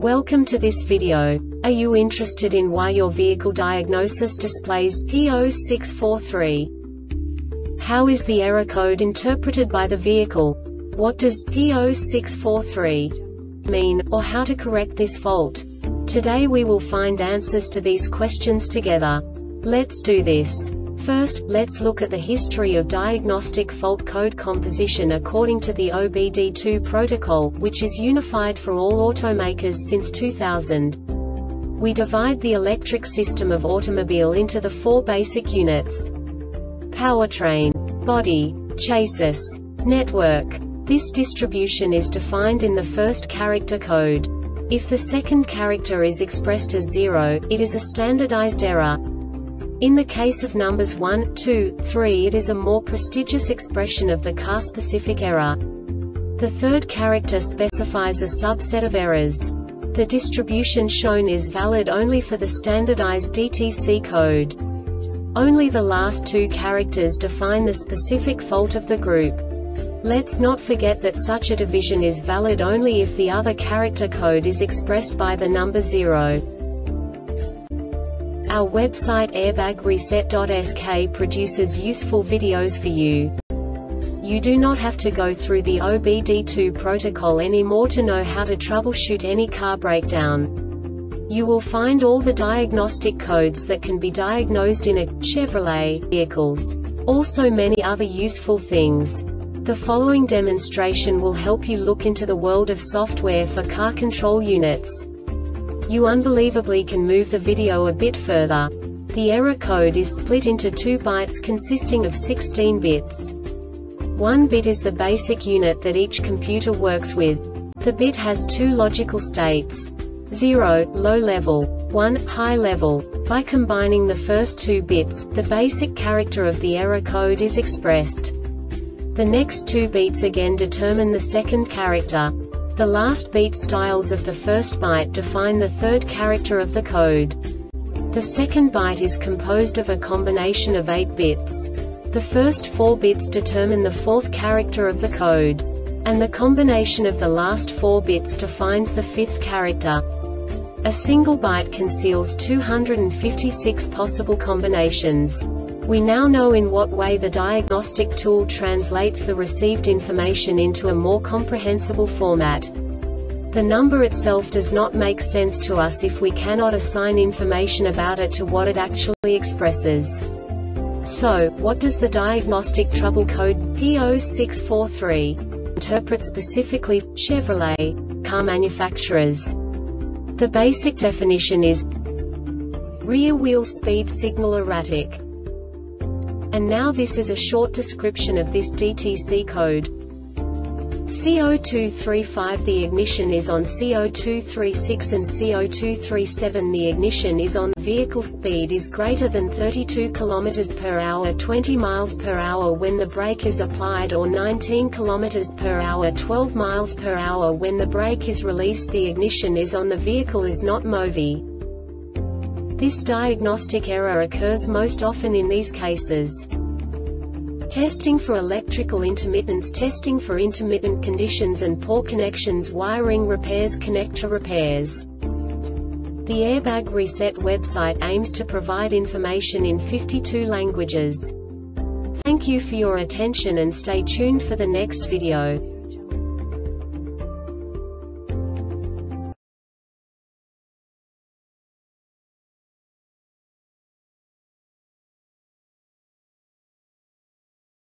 Welcome to this video. Are you interested in why your vehicle diagnosis displays P0643? How is the error code interpreted by the vehicle? What does P0643 mean, or how to correct this fault? Today we will find answers to these questions together. Let's do this. First, let's look at the history of diagnostic fault code composition according to the OBD2 protocol, which is unified for all automakers since 2000. We divide the electric system of automobile into the four basic units: powertrain, body, chassis, network. This distribution is defined in the first character code. If the second character is expressed as 0, it is a standardized error. In the case of numbers 1, 2, 3, it is a more prestigious expression of the car-specific error. The third character specifies a subset of errors. The distribution shown is valid only for the standardized DTC code. Only the last two characters define the specific fault of the group. Let's not forget that such a division is valid only if the other character code is expressed by the number 0. Our website airbagreset.sk produces useful videos for you. You do not have to go through the OBD2 protocol anymore to know how to troubleshoot any car breakdown. You will find all the diagnostic codes that can be diagnosed in a Chevrolet vehicles. Also many other useful things. The following demonstration will help you look into the world of software for car control units. You unbelievably can move the video a bit further. The error code is split into 2 bytes consisting of 16 bits. 1 bit is the basic unit that each computer works with. The bit has 2 logical states: 0, low level, 1, high level. By combining the first 2 bits, the basic character of the error code is expressed. The next 2 beats again determine the second character. The last beat styles of the first byte define the third character of the code. The second byte is composed of a combination of 8 bits. The first 4 bits determine the fourth character of the code. And the combination of the last 4 bits defines the fifth character. A single byte conceals 256 possible combinations. We now know in what way the diagnostic tool translates the received information into a more comprehensible format. The number itself does not make sense to us if we cannot assign information about it to what it actually expresses. So, what does the diagnostic trouble code P0643 interpret specifically for Chevrolet car manufacturers? The basic definition is rear wheel speed signal erratic. And now this is a short description of this DTC code. CO235 the ignition is on, CO236 and CO237 the ignition is on. Vehicle speed is greater than 32 km per hour 20 miles per hour when the brake is applied, or 19 km per hour 12 miles per hour when the brake is released. The ignition is on, the vehicle is not moving. This diagnostic error occurs most often in these cases: testing for electrical intermittence, testing for intermittent conditions and poor connections, wiring repairs, connector repairs. The Airbag Reset website aims to provide information in 52 languages. Thank you for your attention and stay tuned for the next video.